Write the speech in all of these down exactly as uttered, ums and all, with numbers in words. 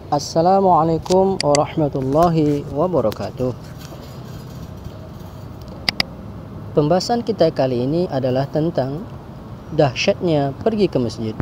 Assalamualaikum warahmatullahi wabarakatuh. Pembahasan kita kali ini adalah tentang dahsyatnya pergi ke masjid.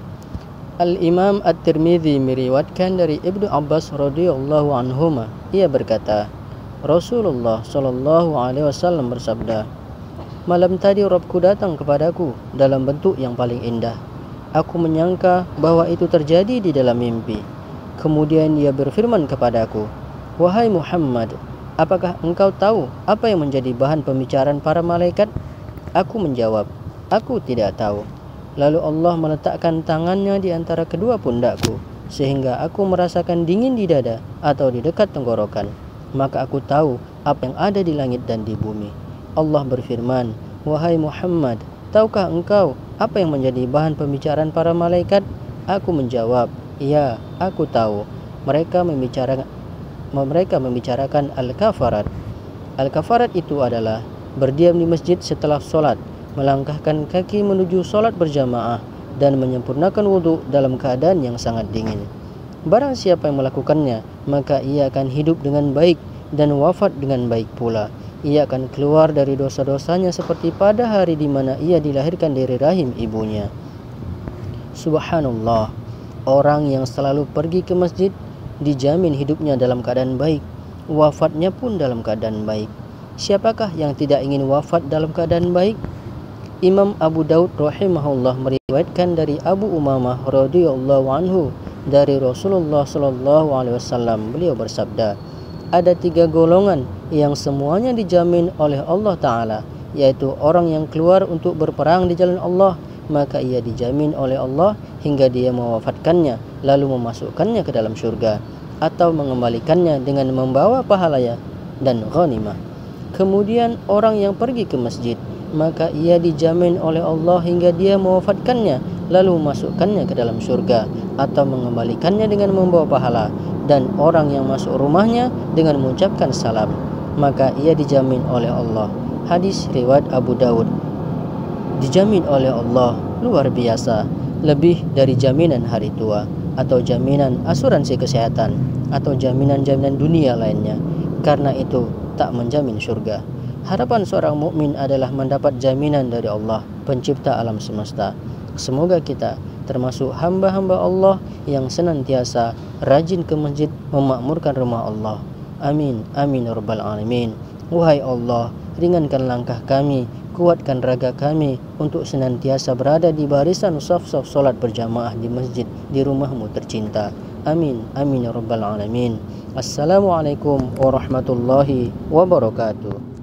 Al-Imam At-Tirmidzi meriwayatkan dari Ibnu Abbas radhiyallahu anhuma, ia berkata, Rasulullah sallallahu alaihi wasallam bersabda, malam tadi Rabbku datang kepadaku dalam bentuk yang paling indah. Aku menyangka bahwa itu terjadi di dalam mimpi. Kemudian ia berfirman kepadaku, wahai Muhammad, apakah engkau tahu apa yang menjadi bahan pembicaraan para malaikat? Aku menjawab, aku tidak tahu. Lalu Allah meletakkan tangannya di antara kedua pundakku, sehingga aku merasakan dingin di dada atau di dekat tenggorokan. Maka aku tahu apa yang ada di langit dan di bumi. Allah berfirman, wahai Muhammad, tahukah engkau apa yang menjadi bahan pembicaraan para malaikat? Aku menjawab, ya, aku tahu. Mereka membicarakan mereka membicarakan al-kafarat. Al-kafarat itu adalah berdiam di masjid setelah solat, melangkahkan kaki menuju solat berjamaah, dan menyempurnakan wudhu dalam keadaan yang sangat dingin. Barang siapa yang melakukannya, maka ia akan hidup dengan baik dan wafat dengan baik pula. Ia akan keluar dari dosa-dosanya seperti pada hari di mana ia dilahirkan dari rahim ibunya. Subhanallah, orang yang selalu pergi ke masjid dijamin hidupnya dalam keadaan baik, wafatnya pun dalam keadaan baik. Siapakah yang tidak ingin wafat dalam keadaan baik? Imam Abu Daud rahimahullah meriwayatkan dari Abu Umamah radhiyallahu anhu dari Rasulullah sallallahu alaihi wasallam, beliau bersabda, ada tiga golongan yang semuanya dijamin oleh Allah Ta'ala, yaitu orang yang keluar untuk berperang di jalan Allah, maka ia dijamin oleh Allah hingga dia mewafatkannya lalu memasukkannya ke dalam syurga, atau mengembalikannya dengan membawa pahalanya dan ghanimah. Kemudian orang yang pergi ke masjid, maka ia dijamin oleh Allah hingga dia mewafatkannya lalu memasukkannya ke dalam syurga, atau mengembalikannya dengan membawa pahala. Dan orang yang masuk rumahnya dengan mengucapkan salam, maka ia dijamin oleh Allah. Hadis riwayat Abu Daud. Dijamin oleh Allah luar biasa, lebih dari jaminan hari tua, atau jaminan asuransi kesehatan, atau jaminan-jaminan dunia lainnya. Karena itu tak menjamin surga. Harapan seorang mukmin adalah mendapat jaminan dari Allah, pencipta alam semesta. Semoga kita termasuk hamba-hamba Allah yang senantiasa rajin ke masjid memakmurkan rumah Allah. Amin, amin ya rabbal alamin. Wahai Allah, ringankan langkah kami, kuatkan raga kami untuk senantiasa berada di barisan saf-saf solat berjamaah di masjid di rumahmu tercinta. Amin, amin ya rabbal alamin. Assalamualaikum warahmatullahi wabarakatuh.